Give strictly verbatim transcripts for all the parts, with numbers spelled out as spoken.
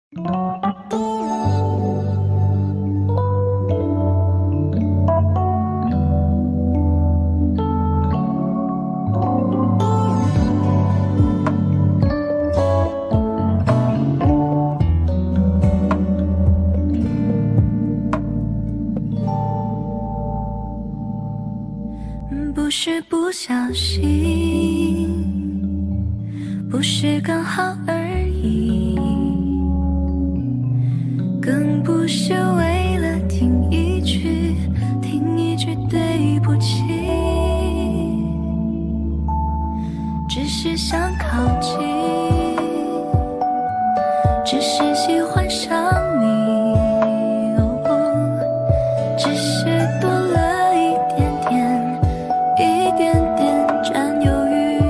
不是不小心，不是刚好而已，更不是为了听一句听一句对不起，只是想靠近，只是喜欢上你，哦，只是多了一点点一点点占有欲。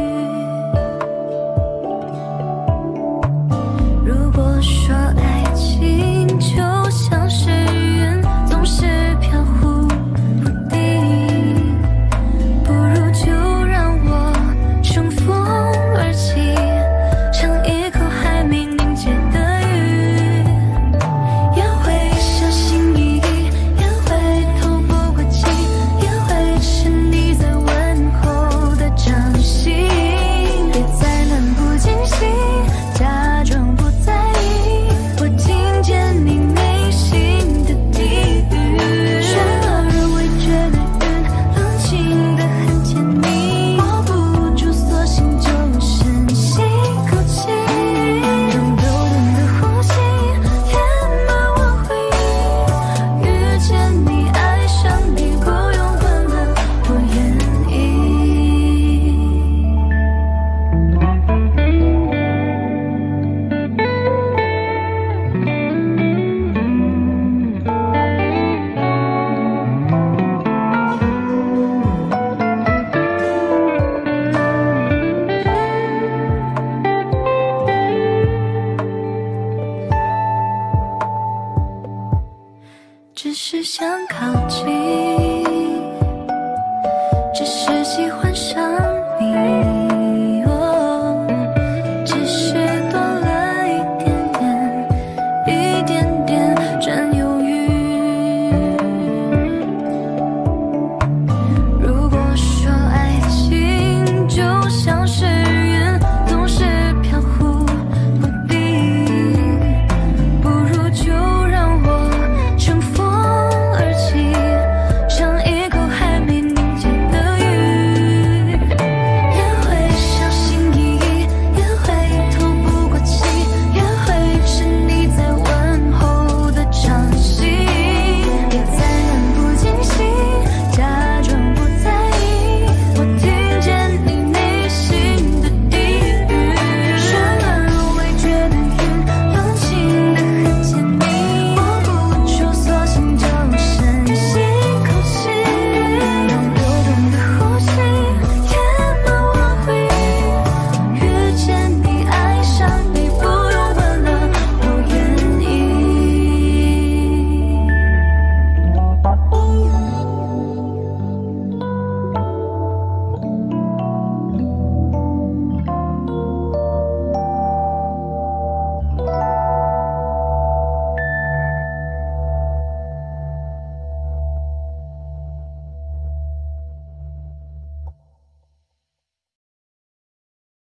如果说爱情就像是云，总是飘忽不定，不如就让我乘风而起，像一口还没凝结的雨，也会小心翼翼，也会透不过气，也会是你在问候的掌心，别再漫不经心，假装不在意，我听见你内心的低语，说了人会觉得晕，冷清的很甜蜜，握不住索性就深吸口气，让抖动的呼吸填满我回忆，遇见你爱上你不用问了我愿意。只是想靠近，